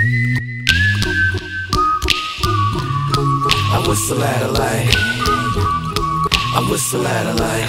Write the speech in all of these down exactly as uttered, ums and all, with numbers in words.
I whistle at a light. I whistle at a light.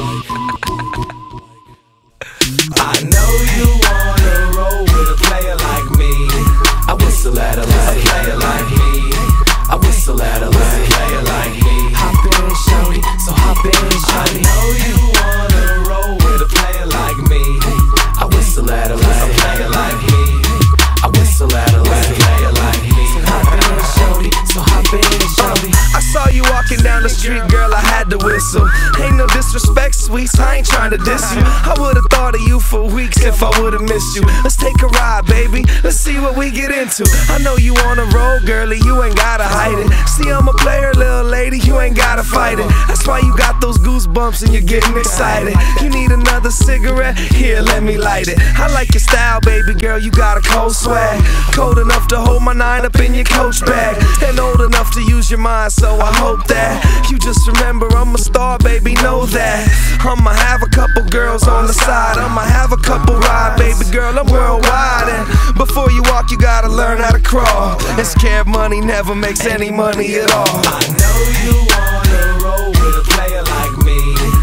I know you wanna roll with a player like me. I whistle at a light. A player like me. I whistle at a light. A player like me. Hop in, shorty. So hop in, shorty. I know you wanna roll with a player like me. I whistle at a light. A player like me. I whistle at a light. A player like me. So hop in, shorty. So hop in, shorty. I saw you walking down the street, girl, I had to whistle. Ain't no disrespect, sweets, I ain't trying to diss you. I would've thought of you for weeks if I would've missed you. Let's take a ride, baby, let's see what we get into. I know you on a roll, girlie, you ain't gotta hide it. See, I'm a player, little lady, you ain't gotta fight it. That's why you got those goosebumps and you're getting excited. You need another cigarette? Here, let me light it. I like your style, baby girl, you got a cold swag. Cold enough to hold my nine up in your coach bag. And old enough to use your mind, so I hope that you just remember I'm a star, baby, know that. I'ma have a couple girls on the side, I'ma have a couple ride, baby girl, I'm worldwide. And before you walk, you gotta learn how to crawl. And scared money never makes any money at all. I know you wanna roll with a player like me.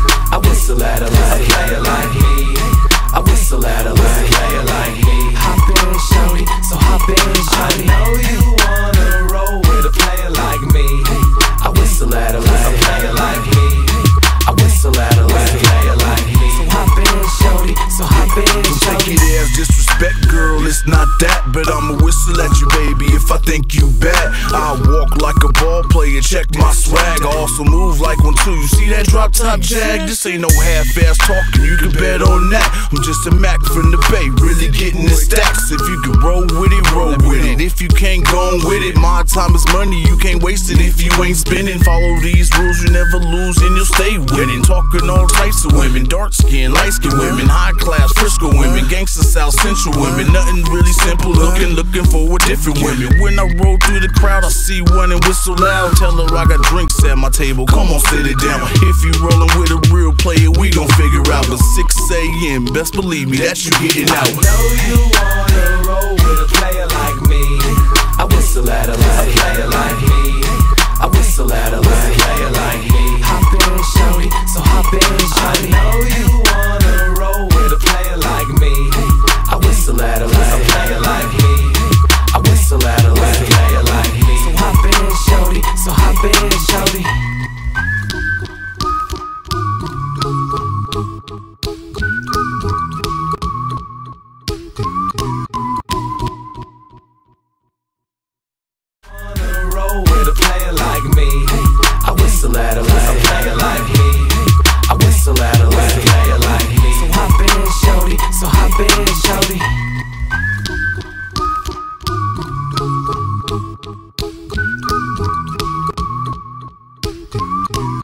I whistle at a light. A player like me. I whistle at a light. A player like me. Hop in, shorty, so hop in, shorty. I know you wanna roll with a player like me. I whistle at a light. A player like me. I whistle at a light. A player like me. So hop in, shorty, so hop in, Don't take shorty. it as disrespect, girl, it's not that. But I'ma whistle at you, baby, if I think you bad. I walk like a ball player, check my swag. I also move like one too. You see that drop top jag? This ain't no half-ass talking, you can bet on that. I'm just a Mac from the Bay, really getting the stacks. If you can roll with it, roll with it. If you can't go on with it, my time is money, you can't waste it if you ain't spending. Follow these rules, you never lose and you'll stay winning. Talking all types of women, dark skin, light skin women, high class, Frisco women, gangsta South Central women. Nothing really simple, looking, looking for a different women. When I roll through the crowd, I see one and whistle loud. Tell her I got drinks at my table, come on, sit it down. If you rollin' with a real player, we gon' figure out. But six A M, best believe me, that you getting out. I know you wanna roll with a player like me. I whistle at a light. A player like me. I whistle at a light. A player like me. Hop in, shorty, so hop in, shorty. I know you wanna roll with a player like me. I whistle at a light. A player like me. I whistle at a light. A player like me. So hop in, shorty, so hop in, shorty. With a player like me, I whistle at a light. A player like me, I whistle at a light. A player like me. So hop in, shorty, so hop in, shorty. Thank you.